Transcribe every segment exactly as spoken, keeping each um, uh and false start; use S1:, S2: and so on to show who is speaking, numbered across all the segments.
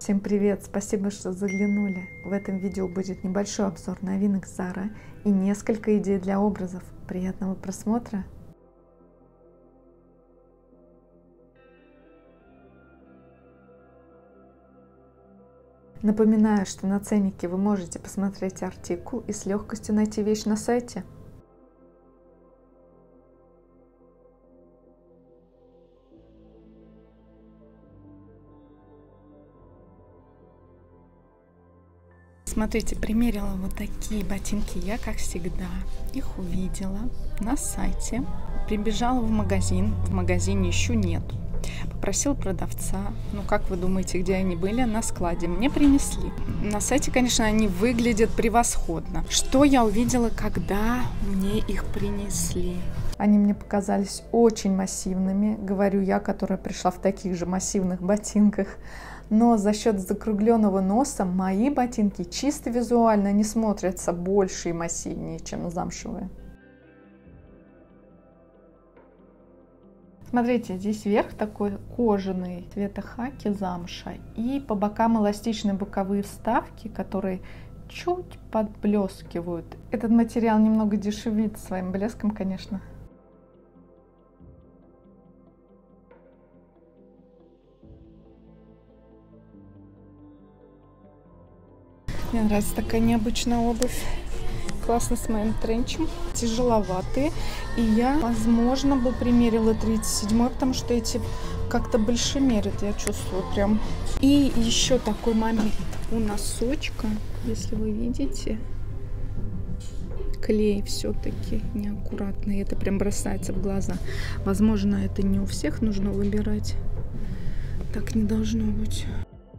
S1: Всем привет! Спасибо, что заглянули. В этом видео будет небольшой обзор новинок Zara и несколько идей для образов. Приятного просмотра! Напоминаю, что на ценнике вы можете посмотреть артикул и с легкостью найти вещь на сайте. Смотрите, примерила вот такие ботинки я, как всегда, их увидела на сайте, прибежала в магазин, в магазине еще нет, попросила продавца, ну как вы думаете, где они были? На складе, мне принесли. На сайте, конечно, они выглядят превосходно. Что я увидела, когда мне их принесли? Они мне показались очень массивными, говорю я, которая пришла в таких же массивных ботинках. Но за счет закругленного носа мои ботинки чисто визуально не смотрятся больше и массивнее, чем замшевые. Смотрите, здесь верх такой кожаный, цвета хаки, замша. И по бокам эластичные боковые вставки, которые чуть подблескивают. Этот материал немного дешевит своим блеском, конечно. Мне нравится такая необычная обувь. Классно с моим тренчем. Тяжеловатые. И я, возможно, бы примерила тридцать седьмой, потому что эти как-то больше мерят, я чувствую прям. И еще такой момент у носочка, если вы видите, клей все-таки неаккуратный. Это прям бросается в глаза. Возможно, это не у всех нужно выбирать. Так не должно быть.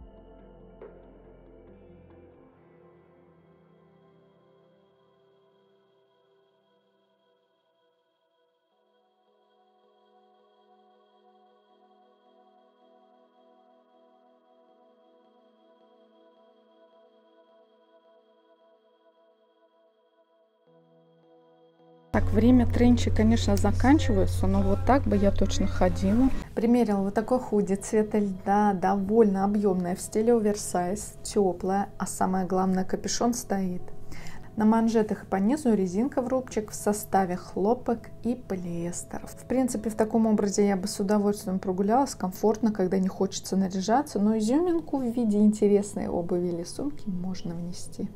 S1: Так, время тренча, конечно, заканчивается, но вот так бы я точно ходила. Примерила вот такой худи цвета льда, довольно объемная, в стиле оверсайз, теплая, а самое главное, капюшон стоит. На манжетах и по низу резинка рубчик в составе хлопок и полиэстер. В принципе, в таком образе я бы с удовольствием прогулялась, комфортно, когда не хочется наряжаться, но изюминку в виде интересной обуви или сумки можно внести.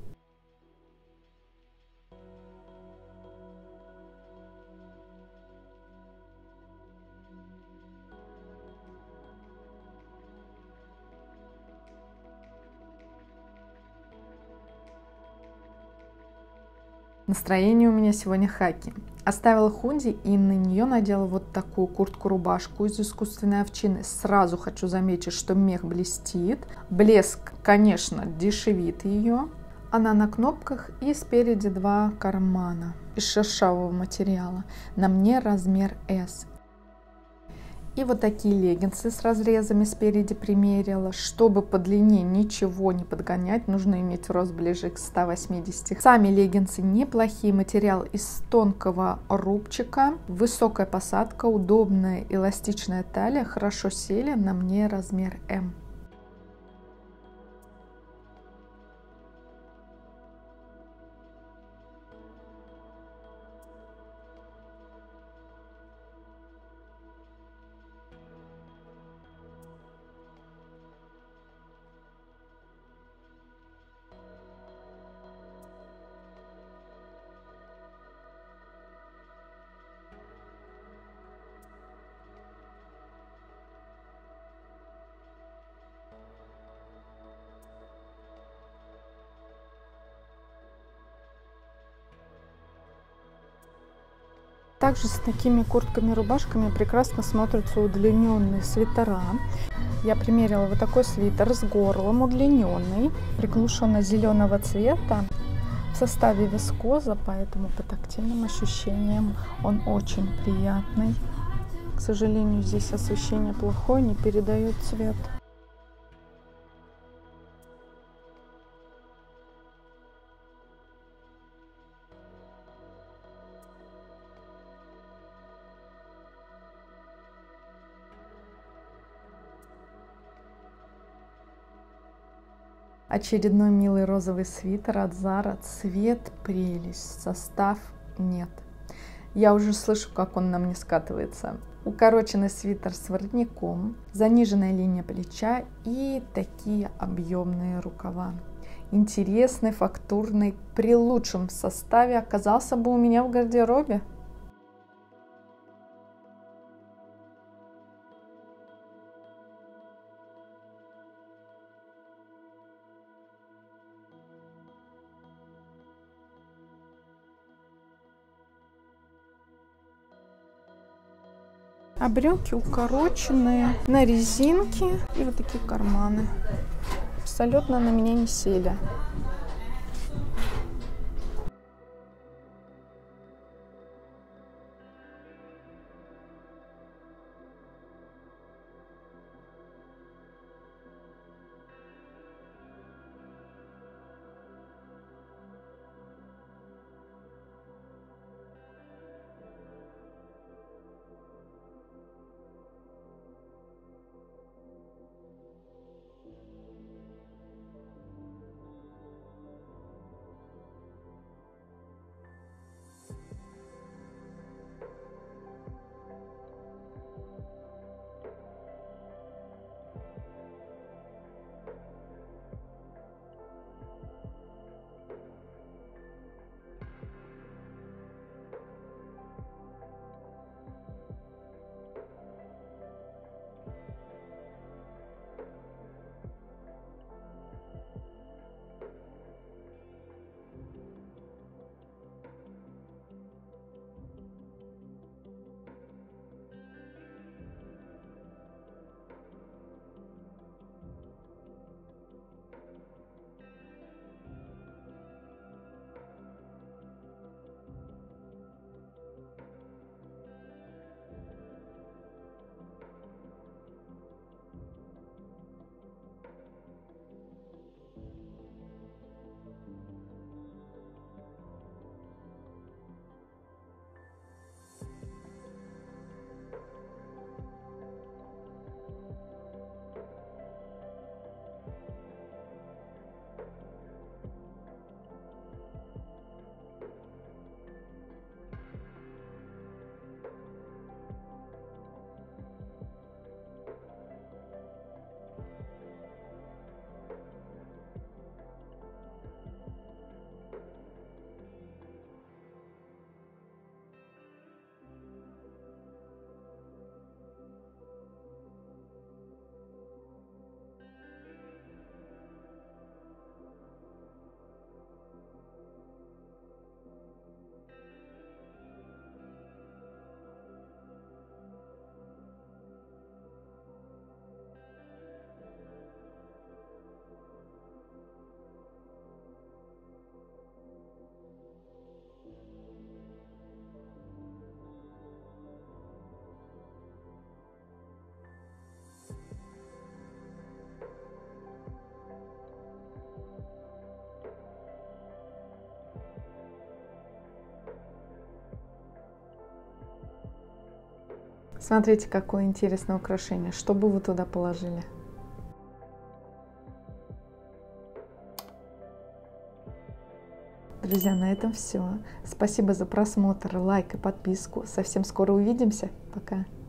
S1: Настроение у меня сегодня хаки. Оставила худи и на нее надела вот такую куртку-рубашку из искусственной овчины. Сразу хочу заметить, что мех блестит. Блеск, конечно, дешевит ее. Она на кнопках и спереди два кармана из шершавого материала. На мне размер эс. И вот такие леггинсы с разрезами спереди примерила. Чтобы по длине ничего не подгонять, нужно иметь рост ближе к ста восьмидесяти. Сами леггинсы неплохие, материал из тонкого рубчика. Высокая посадка, удобная эластичная талия, хорошо сели, на мне размер эм. Также с такими куртками-рубашками прекрасно смотрятся удлиненные свитера. Я примерила вот такой свитер с горлом, удлиненный, приглушенно-зеленого цвета, в составе вискоза, поэтому по тактильным ощущениям он очень приятный. К сожалению, здесь освещение плохое, не передает цвет. Очередной милый розовый свитер от Zara. Цвет прелесть, состав нет. Я уже слышу, как он на мне скатывается. Укороченный свитер с воротником, заниженная линия плеча и такие объемные рукава. Интересный, фактурный, при лучшем составе оказался бы у меня в гардеробе. А брюки укороченные, на резинке и вот такие карманы. Абсолютно на меня не сели. Смотрите, какое интересное украшение. Что бы вы туда положили? Друзья, на этом все. Спасибо за просмотр, лайк и подписку. Совсем скоро увидимся. Пока.